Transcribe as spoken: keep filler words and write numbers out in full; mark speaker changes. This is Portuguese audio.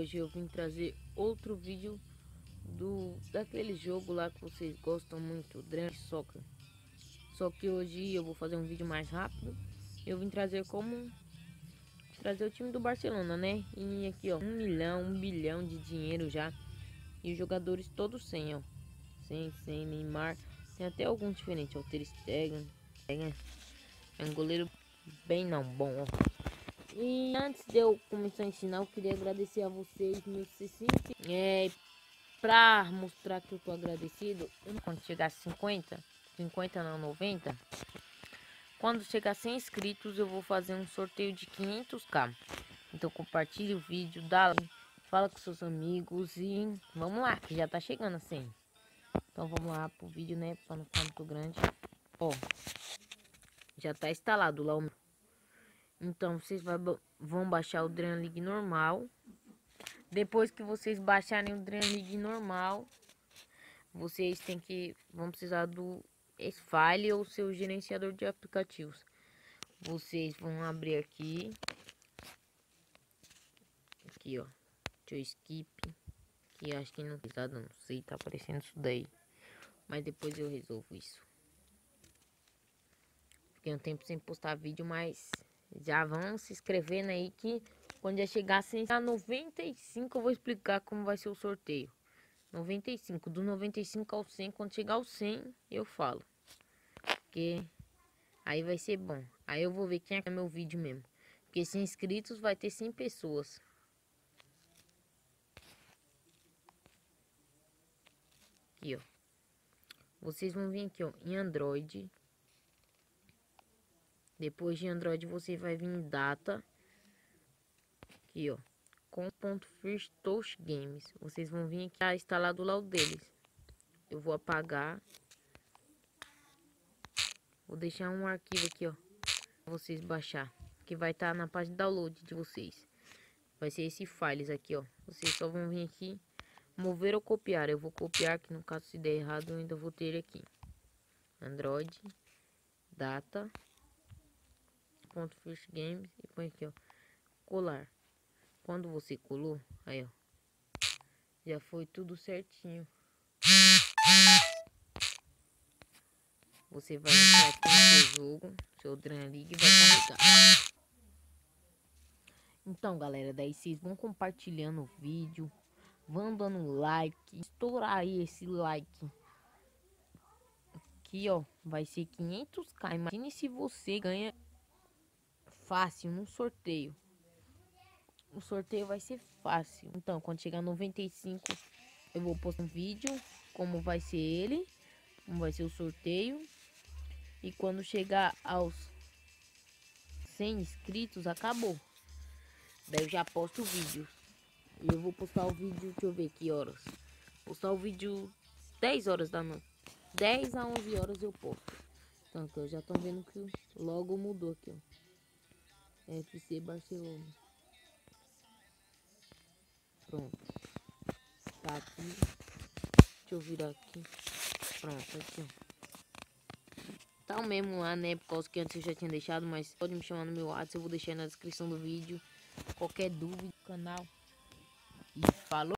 Speaker 1: hoje eu vim trazer outro vídeo do daquele jogo lá que vocês gostam muito, Dream Soccer. Só que hoje eu vou fazer um vídeo mais rápido. Eu vim trazer como trazer o time do Barcelona, né? E aqui ó, um milhão, um bilhão de dinheiro já. E os jogadores todos sem, ó. Sem, sem Neymar. Tem até alguns diferentes, ó. Ter Stegen. É um goleiro bem não bom, ó. E antes de eu começar a ensinar, eu queria agradecer a vocês, meus sessenta. É, pra mostrar que eu tô agradecido, quando chegar a cinquenta, cinquenta não, noventa, quando chegar a cem inscritos, eu vou fazer um sorteio de quinhentos k. Então compartilhe o vídeo, dá like, fala com seus amigos e vamos lá, que já tá chegando a cem. Então vamos lá pro vídeo, né, pra não ficar muito grande. Ó, já tá instalado lá o... Então vocês vai, vão baixar o Dream League normal. Depois que vocês baixarem o Dream League normal, vocês têm que vão precisar do File ou seu gerenciador de aplicativos. Vocês vão abrir aqui, aqui ó, deixa eu skip, que acho que não precisa, não sei, tá aparecendo isso daí, mas depois eu resolvo isso. Fiquei um tempo sem postar vídeo, mas já vão se inscrevendo aí que quando já chegar a noventa e cinco eu vou explicar como vai ser o sorteio. noventa e cinco, do noventa e cinco ao cem, quando chegar ao cem eu falo. Porque aí vai ser bom. Aí eu vou ver quem é meu vídeo mesmo. Porque cem inscritos vai ter cem pessoas. Aqui, ó. Vocês vão vir aqui, ó, em Android. Depois de Android você vai vir em data. Aqui, ó. com.first games. Vocês vão vir aqui, tá instalado lá o deles. Eu vou apagar. Vou deixar um arquivo aqui, ó, pra vocês baixar, que vai estar tá na página de download de vocês. Vai ser esse files aqui, ó. Vocês só vão vir aqui, mover ou copiar. Eu vou copiar, que no caso se der errado eu ainda vou ter aqui. Android, data, ponto first games e põe aqui, ó, colar. Quando você colou, aí ó, já foi tudo certinho. Você vai entrar aqui no seu jogo, seu Dream League vai carregar. Então galera, daí vocês vão compartilhando o vídeo, vão dando like, estourar aí esse like. Aqui ó, vai ser quinhentos k, imagine se você ganha fácil no sorteio. O sorteio vai ser fácil. Então quando chegar a noventa e cinco eu vou postar um vídeo como vai ser ele, como vai ser o sorteio. E quando chegar aos cem inscritos acabou. Daí eu já posto o vídeo. E eu vou postar o vídeo, deixa eu ver que horas. Postar o vídeo dez horas da noite. dez a onze horas eu posto. Então aqui, ó, já estão vendo que logo mudou aqui, ó. F C Barcelona. Pronto. Tá aqui. Deixa eu virar aqui. Pronto, aqui, ó. Tá o mesmo lá, né? Por causa que antes eu já tinha deixado, mas pode me chamar no meu WhatsApp. Eu vou deixar aí na descrição do vídeo. Qualquer dúvida do canal. E falou!